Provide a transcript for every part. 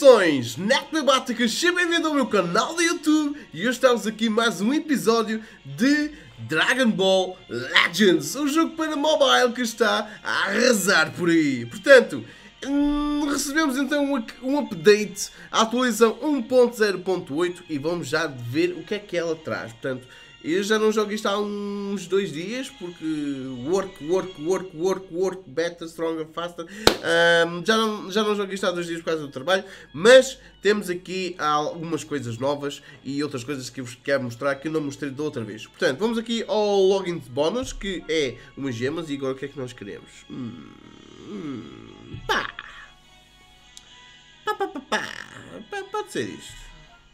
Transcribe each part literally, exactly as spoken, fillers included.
Saudações necrobáticas, seja bem-vindo ao meu canal do YouTube e hoje estamos aqui mais um episódio de Dragon Ball Legends, um jogo para mobile que está a arrasar por aí. Portanto, hum, recebemos então um, um update, a atualização um ponto zero ponto oito e vamos já ver o que é que ela traz. Portanto, eu já não jogo isto há uns dois dias porque work, work, work, work, work, better, stronger, faster. Um, já, não, já não jogo isto há dois dias por causa do trabalho, mas temos aqui algumas coisas novas e outras coisas que eu vos quero mostrar que eu não mostrei da outra vez. Portanto, vamos aqui ao login de bónus, que é umas gemas, e agora o que é que nós queremos? Hum, hum, pá. Pá, pá, pá, pá. Pode ser isto.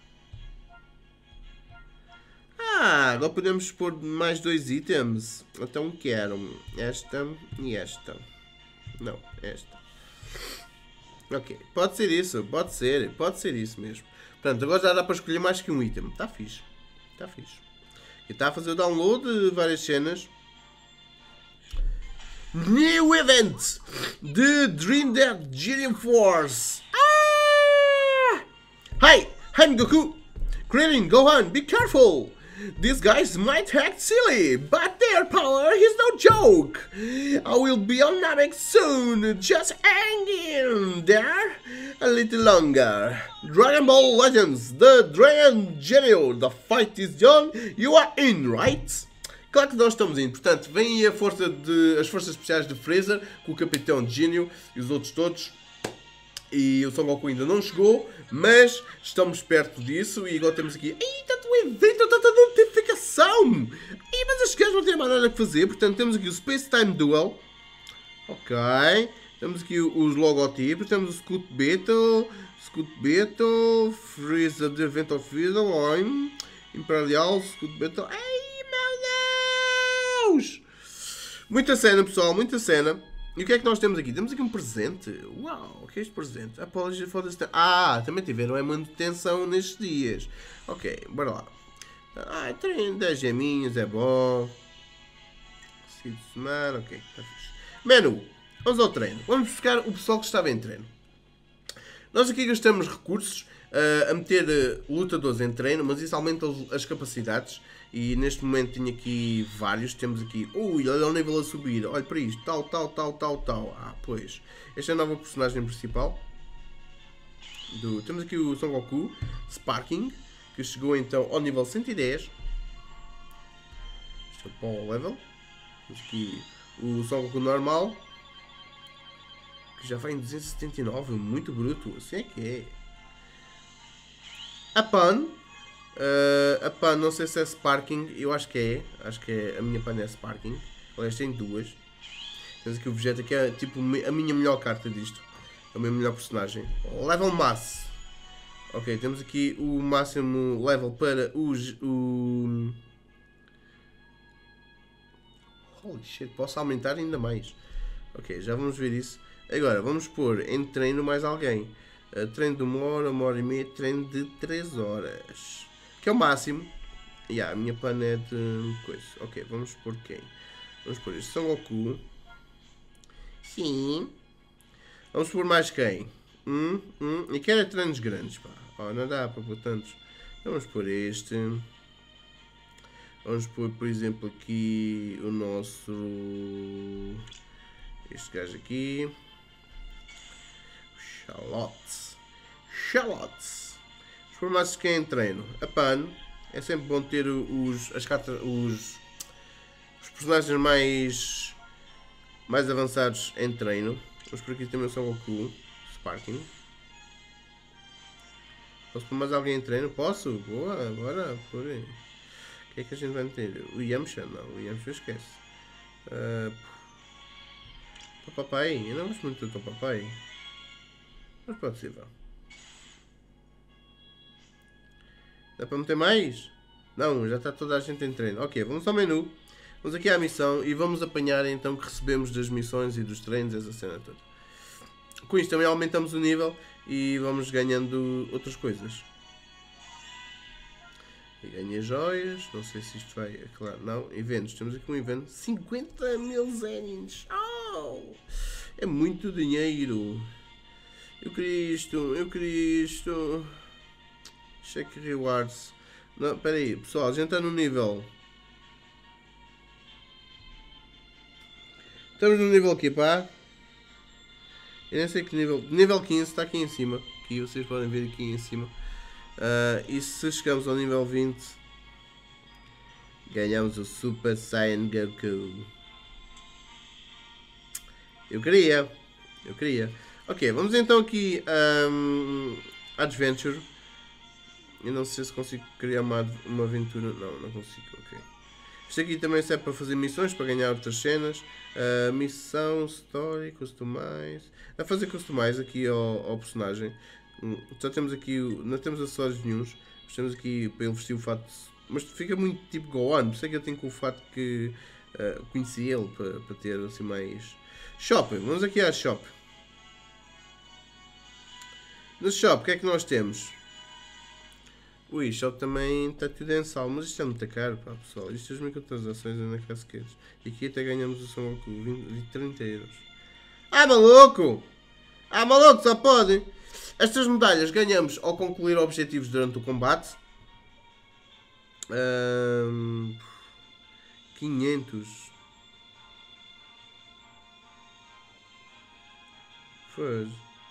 Ah, agora podemos pôr mais dois itens. Então quero esta e esta. Não, esta. Ok, pode ser isso, pode ser, pode ser isso mesmo. Portanto, agora já dá para escolher mais que um item. Está fixe, está fixe. E está a fazer o download de várias cenas. New Event de Dream Dead Genium Force. Ah! Hey, I'm Goku. Krillin, Gohan, be careful. These guys might act silly, but their power is no joke. I will be on Namek soon. Just hang in there a little longer. Dragon Ball Legends, the Dragon Genial. The fight is young. You are in, right? Claro que nós estamos indo. Portanto, vem aí a força de, as forças especiais de Freezer, com o Capitão Genio e os outros todos. E o Son Goku ainda não chegou, mas estamos perto disso. E agora temos aqui... Eita, tu evento, tanta notificação! E, mas as gajos não têm mais nada a fazer. Portanto, temos aqui o Space Time Duel. Ok. Temos aqui os logotipos. Temos o Scoot Battle. Scoot Battle. Freezer, The Event of Freezer. Imperial, Scoot Battle. Ai, meu Deus! Muita cena, pessoal, muita cena. E o que é que nós temos aqui? Temos aqui um presente. Uau, o que é este presente? Apology for the... Ah, também tiveram é manutenção nestes dias. Ok, bora lá. Ah, tem dez geminhos, é bom. Fim de semana, ok, está fixe. Menu, vamos ao treino. Vamos buscar o pessoal que estava em treino. Nós aqui gastamos recursos uh, a meter uh, lutadores em treino, mas isso aumenta as capacidades. E neste momento tenho aqui vários. Temos aqui... Ui, olha o nível a subir. Olha para isto. Tal, tal, tal, tal, tal. Ah, pois. Esta é a nova personagem principal. Do... Temos aqui o Son Goku. Sparking. Que chegou então ao nível cento e dez. Este é o Power Level. Temos aqui o Son Goku normal. Que já vai em duzentos e setenta e nove. Muito bruto. Assim é que é. A Pan. Uh, a Pan, não sei se é Sparking, eu acho que é, acho que é, a minha Pan é Sparking. Aliás, tem duas. Temos aqui o Vegeta, que é tipo a minha melhor carta disto, é o meu melhor personagem. Level Mass. Ok, temos aqui o máximo level para os... O... Holy shit, posso aumentar ainda mais. Ok, já vamos ver isso. Agora, vamos pôr em treino mais alguém. Uh, treino de uma hora, uma hora e meia, treino de três horas. Que é o máximo. E yeah, a minha pana é de coisa. Ok, vamos pôr quem? Vamos pôr este Son Goku. Sim. Vamos pôr mais quem? Hum, hum. E quero é treinos grandes, pá. Oh, não dá para pôr tantos. Vamos pôr este. Vamos pôr, por exemplo, aqui o nosso... Este gajo aqui. Charlotte. Charlotte. Por mais que em treino, a Pan, é sempre bom ter os, as cartas, os, os personagens mais, mais avançados em treino. Vamos por aqui também o Son Goku, Sparking. Posso pôr mais alguém em treino? Posso? Boa, agora por aí. O que é que a gente vai meter? O Yamcha? Não, o Yamcha esquece. Uh, o papai, eu não gosto muito do papai. Mas pode ser, vá. Dá para meter mais? Não, já está toda a gente em treino. Ok, vamos ao menu. Vamos aqui à missão e vamos apanhar então o que recebemos das missões e dos treinos, essa cena toda. Com isto também aumentamos o nível e vamos ganhando outras coisas. E ganhei joias. Não sei se isto vai... É claro, não. Eventos. Temos aqui um evento. cinquenta mil zénins. Oh! É muito dinheiro. Eu queria isto, eu queria isto. Check rewards. Não, pera aí, pessoal, a gente está no nível. Estamos no nível aqui, pá. Eu nem sei que nível. Nível quinze está aqui em cima. Aqui vocês podem ver aqui em cima. Uh, e se chegamos ao nível vinte, ganhamos o Super Saiyan Goku. Eu queria. Eu queria. Ok, vamos então aqui um, Adventure. Eu não sei se consigo criar uma, uma aventura. Não, não consigo. Ok. Isto aqui também serve para fazer missões, para ganhar outras cenas. Uh, missão, story, customize. A fazer customize aqui ao, ao personagem. Já temos aqui, não temos acessórios nenhuns. Mas temos aqui para ele vestir o fato. Mas fica muito tipo Gohan. Por isso é que eu tenho com o fato que uh, conheci ele para, para ter assim mais. Shopping, vamos aqui à shop. No shop, o que é que nós temos? Ui, shop também está tudo em sal, mas isto é muito caro, pá, pessoal. Isto é as microtransações na casquetes. E aqui até ganhamos o Son Goku, vinte, trinta euros. Ah, maluco! Ah, maluco, só pode! Estas medalhas ganhamos ao concluir objetivos durante o combate. Um, quinhentos. Foi.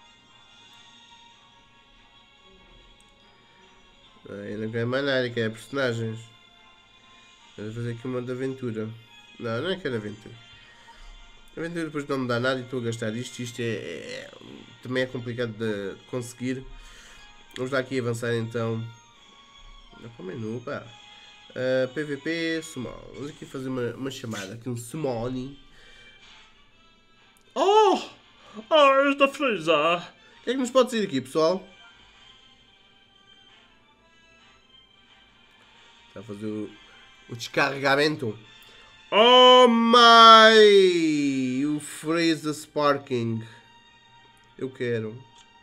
Eu não quero mais nada, quero personagens. Vamos fazer aqui uma de aventura. Não, não é que era aventura. Aventura depois não me dá nada e estou a gastar isto. Isto é, é, também é complicado de conseguir. Vamos lá aqui avançar então. Não para o menu, pá. Uh, P V P, Summon. Vamos aqui fazer uma, uma chamada. Aqui um Summon. Oh! Ah, esta Freeza! O que é que nos pode sair aqui, pessoal? Está a fazer o, o descarregamento. Oh my! O Freeza Sparking. Eu quero.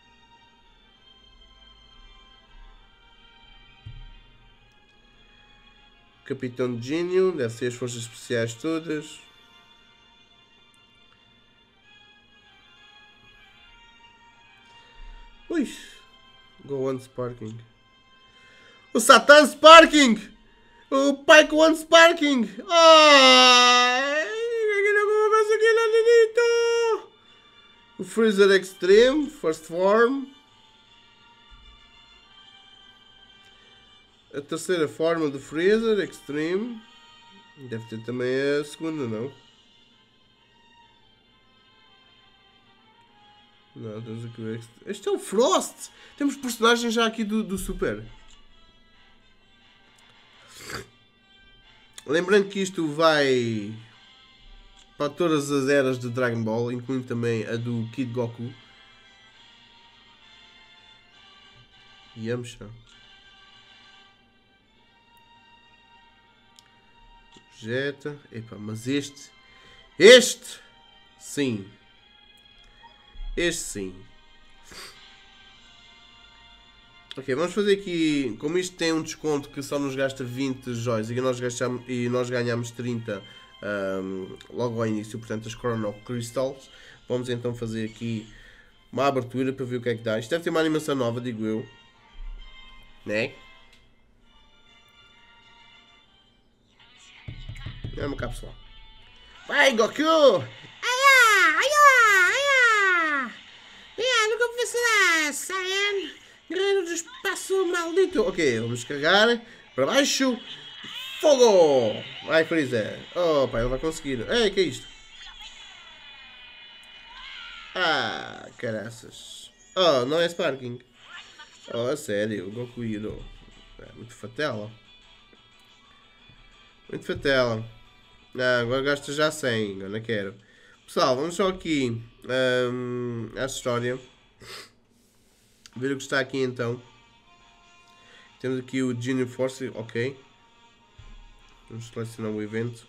Capitão Gênio. Deve ser as forças especiais todas. Ui. Gohan Sparking. O Satan Sparking! O Pyke One Sparking! Ai! Não consegui nada. O Freezer Extreme, First Form. A terceira forma do Freezer Extreme. Deve ter também a segunda, não? Não, temos aqui o Extreme. Este é o Frost! Temos personagens já aqui do, do Super. Lembrando que isto vai para todas as eras de Dragon Ball, incluindo também a do Kid Goku. Yamcha. Vegeta. Epa, mas este... Este! Sim. Este sim. Ok, vamos fazer aqui, como isto tem um desconto que só nos gasta vinte joias e nós, gastamos, e nós ganhamos trinta um, logo ao início, portanto as Chrono Crystals, vamos então fazer aqui uma abertura para ver o que é que dá. Isto deve ter uma animação nova, digo eu, né? É uma cápsula. Vai, Goku! Aiá, aiá, aiá! É, nunca vou vacilar, Saiyan! Guerreiro do espaço maldito. Ok, vamos carregar para baixo. Fogo! Vai, Freeza. Oh, pai, ele vai conseguir. Ei, que é isto? Ah, caraças. Oh, não é Sparking. Oh, a sério, o Goku Hero. É muito fatela. Muito fatela. Não, agora gasta já cem. Agora não quero. Pessoal, vamos só aqui um, à história. Ver o que está aqui então. Temos aqui o Genie Force, ok. Vamos selecionar o evento.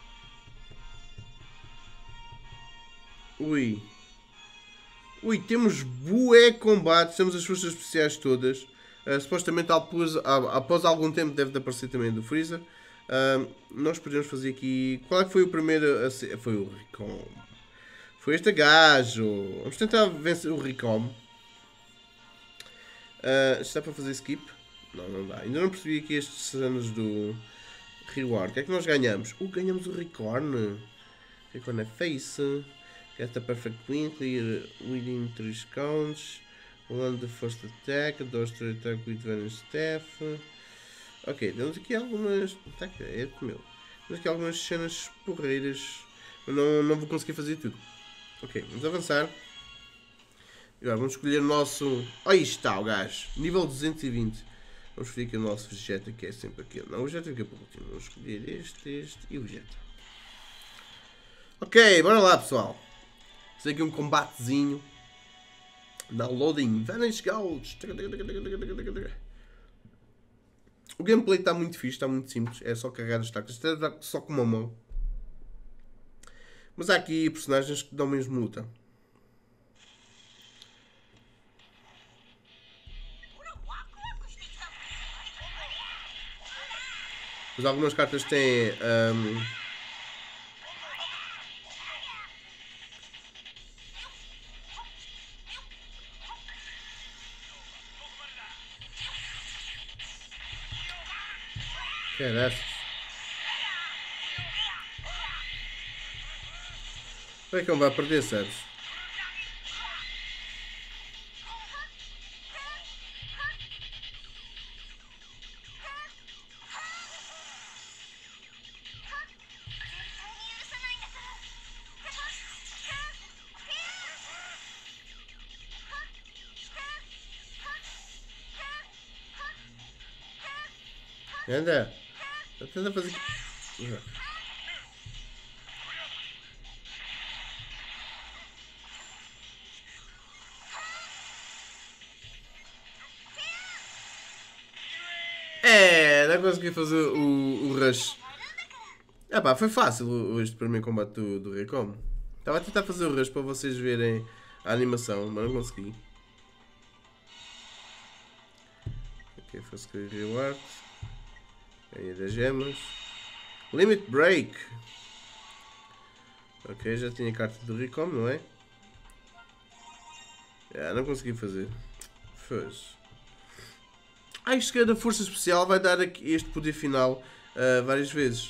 Ui. Ui, temos bué combates, temos as forças especiais todas. Uh, supostamente após, após algum tempo deve de aparecer também do Freezer. Uh, nós podemos fazer aqui... Qual é que foi o primeiro a ser? Foi o Ricom. Foi este gajo. Vamos tentar vencer o Ricom. Uh, está para fazer skip? Não, não dá. Ainda não percebi aqui estes anos do reward. O que é que nós ganhamos? Uh, ganhamos o Recorn. Recorn é face. Get a perfect win. Clear within three counts. Land the first attack. Dodge the attack with Venom Staff. Ok, temos aqui algumas. Tá aqui, é meu. Temos aqui algumas cenas porreiras. Eu não, não vou conseguir fazer tudo. Ok, vamos avançar. E agora vamos escolher o nosso. Aí está o gajo. Nível duzentos e vinte. Vamos escolher aqui o nosso Vegeta, que é sempre aquele. Não, o Vegeta fica por último. Vamos escolher este, este e o Vegeta. Ok, bora lá, pessoal. Fazer aqui um combatezinho. Downloading. Vanish Gouge. O gameplay está muito fixe, está muito simples. É só carregar as tacas. Só com uma mão. Mas há aqui personagens que dão mesmo luta. Mas algumas cartas têm... Um... Que é dessas? Como é que ele vai perder, sabes? Anda. Está tentando fazer... É, não consegui fazer o, o rush. Ah pá, foi fácil este primeiro combate do, do Recom. Estava a tentar fazer o rush para vocês verem a animação, mas não consegui. Ok, foi escolher reward. Ganhei das gemas. Limit Break. Ok, já tinha a carta do Recom, não é? Ah, não consegui fazer. Fez. Ah, isto que é da força especial vai dar aqui este poder final uh, várias vezes.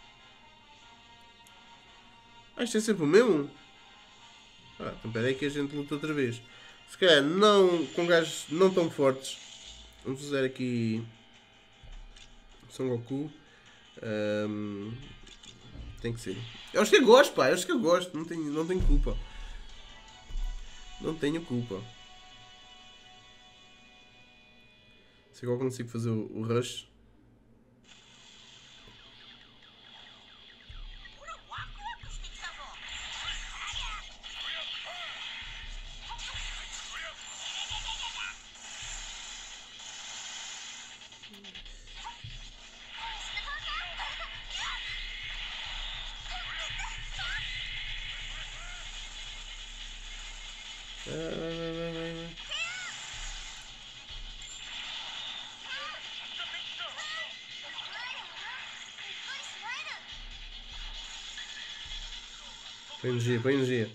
Ah, isto é sempre o mesmo? Ah, então espera aí que a gente luta outra vez. Se calhar não, com gajos não tão fortes. Vamos usar aqui Son Goku. Um, tem que ser. É os que eu gosto, pá. É os que eu gosto. Não tenho, não tenho culpa. Não tenho culpa. Se agora consigo fazer o, o rush. Põe energia, põe energia.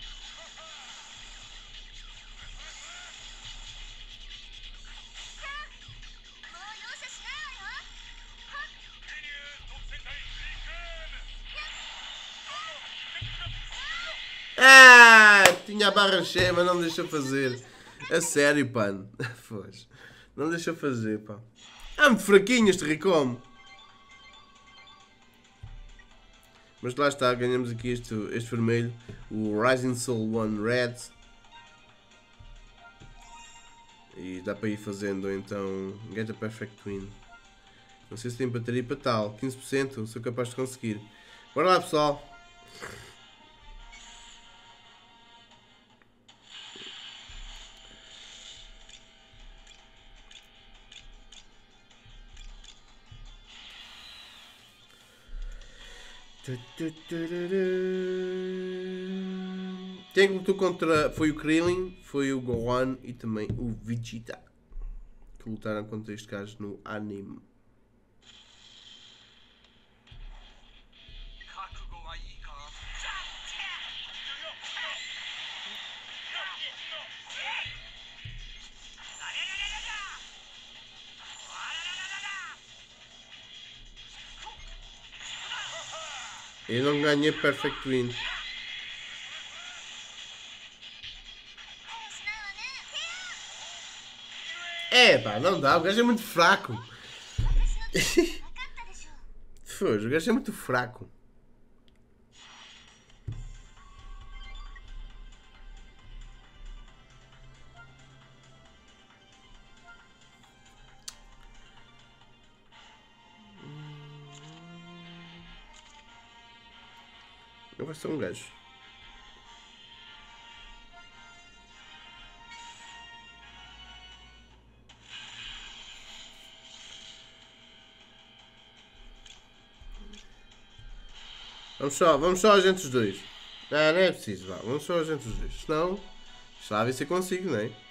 Ah, tinha a barra cheia, mas não me deixou fazer. A sério, pá. Foz. Não me deixou fazer, pá. Ah, muito fraquinho este Recom. Mas lá está, ganhamos aqui este, este vermelho, o Rising Soul One Red. E dá para ir fazendo então Get a Perfect Twin. Não sei se tem bateria para tal, quinze por cento, sou capaz de conseguir. Bora lá, pessoal. Quem lutou contra foi o Krillin, foi o Gohan e também o Vegeta, que lutaram contra este gajo no anime. Eu não ganhei Perfect Win. É pá, não dá, o gajo é muito fraco. Foi, o gajo é muito fraco. Eu vou ser um gajo. Vamos só, vamos só a gente os dois. Não, não é preciso, vá. Vamos só a gente os dois. Senão, já ver se eu consigo, não é?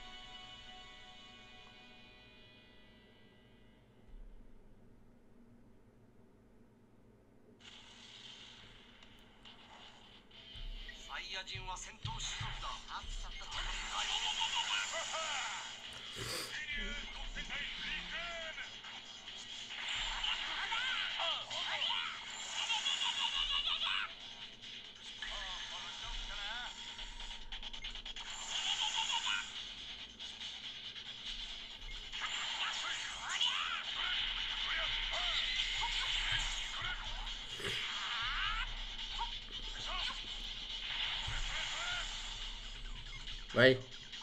Vai.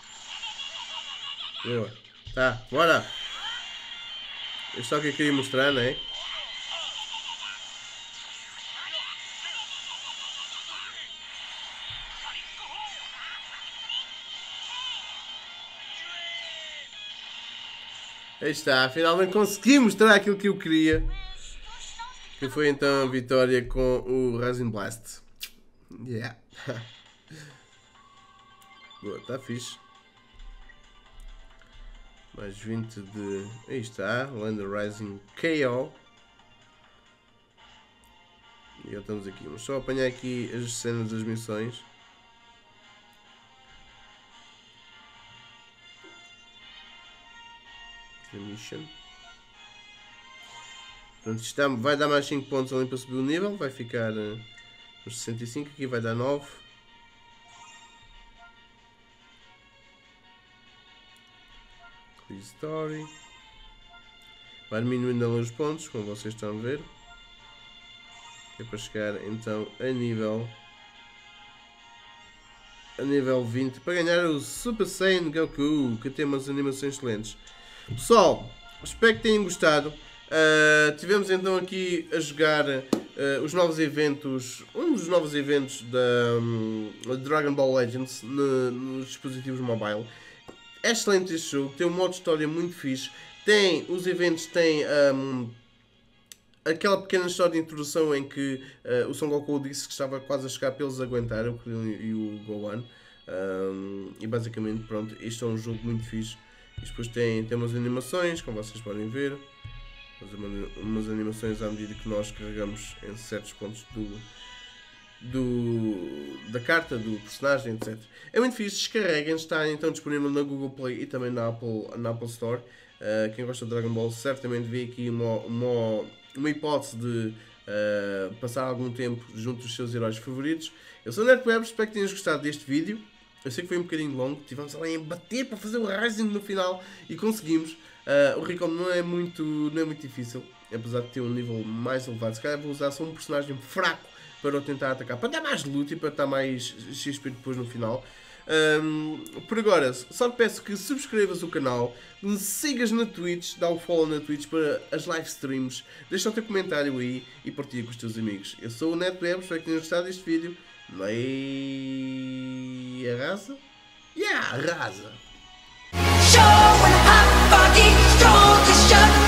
Boa. Tá, bora. É só o que eu queria mostrar, não é? Aí está, finalmente consegui mostrar aquilo que eu queria. Que foi então a vitória com o Rising Blast. Yeah. Boa, está fixe. Mais vinte de... Aí está, Land Rising K O. E já estamos aqui. Vamos só apanhar aqui as cenas das missões. The Mission. Pronto, isto vai dar mais cinco pontos ali para subir o nível. Vai ficar uh, nos sessenta e cinco. Aqui vai dar nove. Story. Vai diminuindo ali os pontos, como vocês estão a ver. Que é para chegar então a nível a nível vinte para ganhar o Super Saiyan Goku, que tem umas animações excelentes. Pessoal, espero que tenham gostado. Uh, tivemos então aqui a jogar uh, os novos eventos, um dos novos eventos da um, Dragon Ball Legends no, nos dispositivos mobile. É excelente este jogo, tem um modo de história muito fixe, tem, os eventos têm um, aquela pequena história de introdução em que uh, o Son Goku disse que estava quase a chegar para eles aguentar, o Krillin e o Gohan, um, e basicamente pronto, este é um jogo muito fixe. E depois tem, tem umas animações, como vocês podem ver, umas animações à medida que nós carregamos em certos pontos do... Do, da carta, do personagem, etcétera. É muito fixe, descarreguem, está então disponível na Google Play e também na Apple, na Apple Store. Uh, quem gosta de Dragon Ball certamente vê aqui uma, uma, uma hipótese de uh, passar algum tempo junto dos seus heróis favoritos. Eu sou o NetWeb, espero que tenhas gostado deste vídeo. Eu sei que foi um bocadinho longo, tivemos ali a bater para fazer o Rising no final e conseguimos. Uh, o Recon não é, muito, não é muito difícil, apesar de ter um nível mais elevado. Se calhar vou usar só um personagem fraco para o tentar atacar, para dar mais loot e para estar mais X P depois no final. Um, por agora, só te peço que subscrevas o canal, me sigas na Twitch, dá o follow na Twitch para as live streams, deixa o teu comentário aí e partilha com os teus amigos. Eu sou o NetWeb, espero que tenham gostado deste vídeo. E arrasa? Yeah, arrasa!